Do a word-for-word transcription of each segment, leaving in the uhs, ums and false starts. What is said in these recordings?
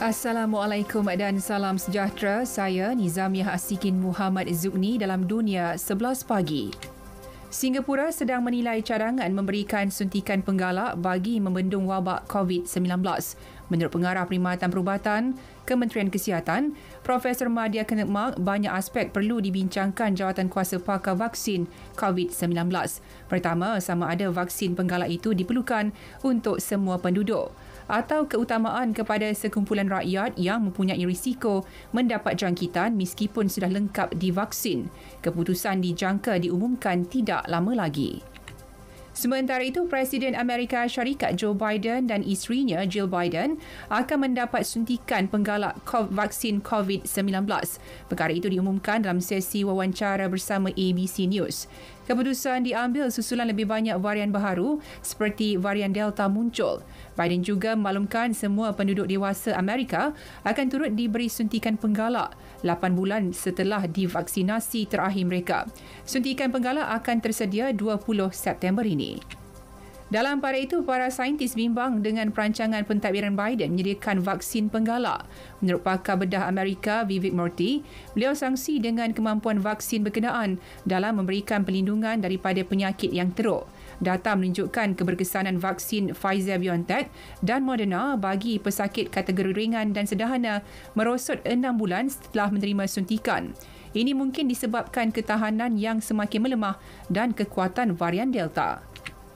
Assalamualaikum dan salam sejahtera. Saya Nizamiah Asikin Muhammad Zugni dalam Dunia sebelas pagi. Singapura sedang menilai cadangan memberikan suntikan penggalak bagi membendung wabak covid sembilan belas. Menurut Pengarah Perkhidmatan Perubatan Kementerian Kesihatan, Profesor Madya Kenekmak, banyak aspek perlu dibincangkan Jawatankuasa Pakar Vaksin covid sembilan belas. Pertama, sama ada vaksin penggalak itu diperlukan untuk semua penduduk atau keutamaan kepada sekumpulan rakyat yang mempunyai risiko mendapat jangkitan meskipun sudah lengkap divaksin. Keputusan dijangka diumumkan tidak lama lagi. Sementara itu, Presiden Amerika Syarikat Joe Biden dan isterinya Jill Biden akan mendapat suntikan penggalak vaksin covid sembilan belas. Perkara itu diumumkan dalam sesi wawancara bersama A B C News. Keputusan diambil susulan lebih banyak varian baharu seperti varian Delta muncul. Biden juga memaklumkan semua penduduk dewasa Amerika akan turut diberi suntikan penggalak lapan bulan setelah divaksinasi terakhir mereka. Suntikan penggalak akan tersedia dua puluh September ini. Dalam pada itu, para saintis bimbang dengan perancangan pentadbiran Biden menyediakan vaksin penggalak. Menurut pakar bedah Amerika Vivek Murthy, beliau sangsi dengan kemampuan vaksin berkenaan dalam memberikan perlindungan daripada penyakit yang teruk. Data menunjukkan keberkesanan vaksin Pfizer-BioNTech dan Moderna bagi pesakit kategori ringan dan sederhana merosot enam bulan setelah menerima suntikan. Ini mungkin disebabkan ketahanan yang semakin melemah dan kekuatan varian Delta.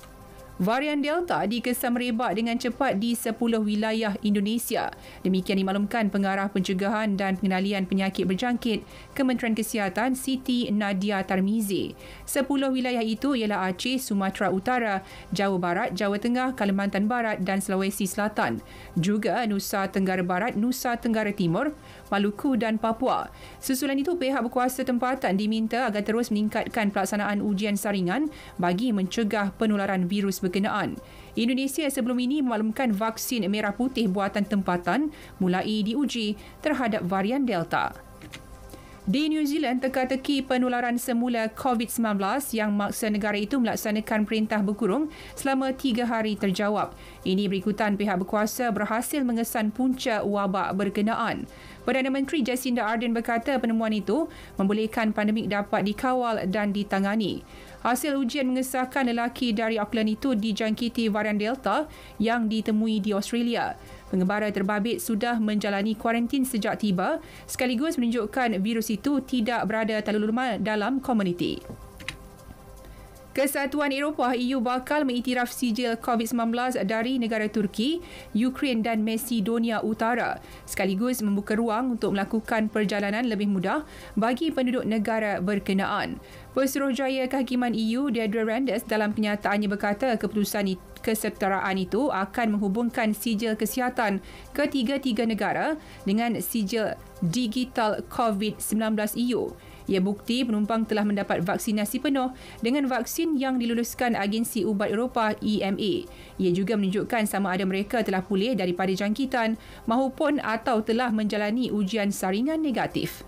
Varian Delta dikesan merebak dengan cepat di sepuluh wilayah Indonesia. Demikian dimaklumkan Pengarah Pencegahan dan Pengendalian Penyakit Berjangkit Kementerian Kesihatan Siti Nadia Tarmizi. Sepuluh wilayah itu ialah Aceh, Sumatera Utara, Jawa Barat, Jawa Tengah, Kalimantan Barat dan Sulawesi Selatan. Juga Nusa Tenggara Barat, Nusa Tenggara Timur, Maluku dan Papua. Susulan itu, pihak berkuasa tempatan diminta agar terus meningkatkan pelaksanaan ujian saringan bagi mencegah penularan virus berkenaan. Indonesia sebelum ini memaklumkan vaksin merah putih buatan tempatan mulai diuji terhadap varian Delta. Di New Zealand, teka-teki penularan semula covid sembilan belas yang maksa negara itu melaksanakan perintah berkurung selama tiga hari terjawab. Ini berikutan pihak berkuasa berhasil mengesan punca wabak berkenaan. Perdana Menteri Jacinda Ardern berkata penemuan itu membolehkan pandemik dapat dikawal dan ditangani. Hasil ujian mengesahkan lelaki dari Auckland itu dijangkiti varian Delta yang ditemui di Australia. Pengembara terbabit sudah menjalani kuarantin sejak tiba, sekaligus menunjukkan virus itu tidak berada terlalu lama dalam komuniti. Kesatuan Eropah E U bakal mengiktiraf sijil covid sembilan belas dari negara Turki, Ukraine dan Macedonia Utara, sekaligus membuka ruang untuk melakukan perjalanan lebih mudah bagi penduduk negara berkenaan. Pesuruhjaya Kehakiman E U Didier Reynders dalam kenyataannya berkata keputusan kesetaraan itu akan menghubungkan sijil kesihatan ketiga-tiga negara dengan sijil digital covid sembilan belas E U. Ia bukti penumpang telah mendapat vaksinasi penuh dengan vaksin yang diluluskan Agensi Ubat Eropah E M A. Ia juga menunjukkan sama ada mereka telah pulih daripada jangkitan maupun atau telah menjalani ujian saringan negatif.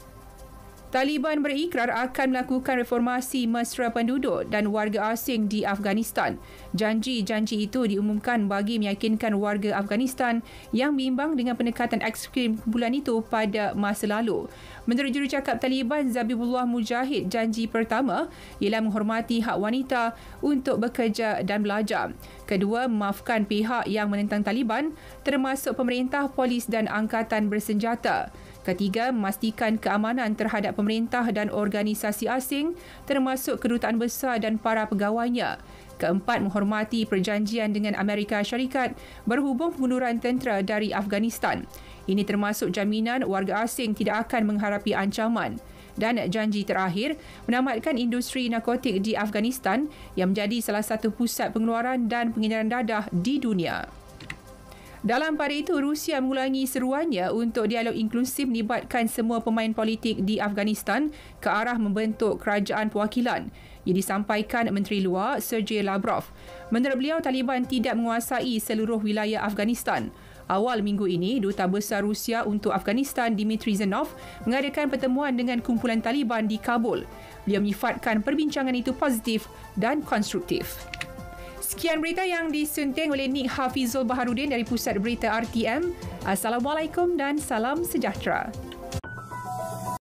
Taliban berikrar akan melakukan reformasi mesra penduduk dan warga asing di Afghanistan. Janji-janji itu diumumkan bagi meyakinkan warga Afghanistan yang bimbang dengan pendekatan ekstrim kumpulan itu pada masa lalu. Menurut jurucakap Taliban Zabihullah Mujahid, janji pertama ialah menghormati hak wanita untuk bekerja dan belajar. Kedua, memaafkan pihak yang menentang Taliban termasuk pemerintah, polis dan angkatan bersenjata. Ketiga, memastikan keamanan terhadap pemerintah dan organisasi asing termasuk kedutaan besar dan para pegawainya. Keempat, menghormati perjanjian dengan Amerika Syarikat berhubung pengunduran tentera dari Afghanistan. Ini termasuk jaminan warga asing tidak akan menghadapi ancaman. Dan janji terakhir, menamatkan industri narkotik di Afghanistan yang menjadi salah satu pusat pengeluaran dan pengedaran dadah di dunia. Dalam pada itu, Rusia mengulangi seruannya untuk dialog inklusif melibatkan semua pemain politik di Afghanistan ke arah membentuk kerajaan perwakilan. Ia disampaikan Menteri Luar Sergei Lavrov. Menurut beliau, Taliban tidak menguasai seluruh wilayah Afghanistan. Awal minggu ini, Duta Besar Rusia untuk Afghanistan Dmitry Zenov mengadakan pertemuan dengan kumpulan Taliban di Kabul. Beliau menyifatkan perbincangan itu positif dan konstruktif. Sekian berita yang disunting oleh Nik Hafizul Baharudin dari Pusat Berita R T M. Assalamualaikum dan salam sejahtera.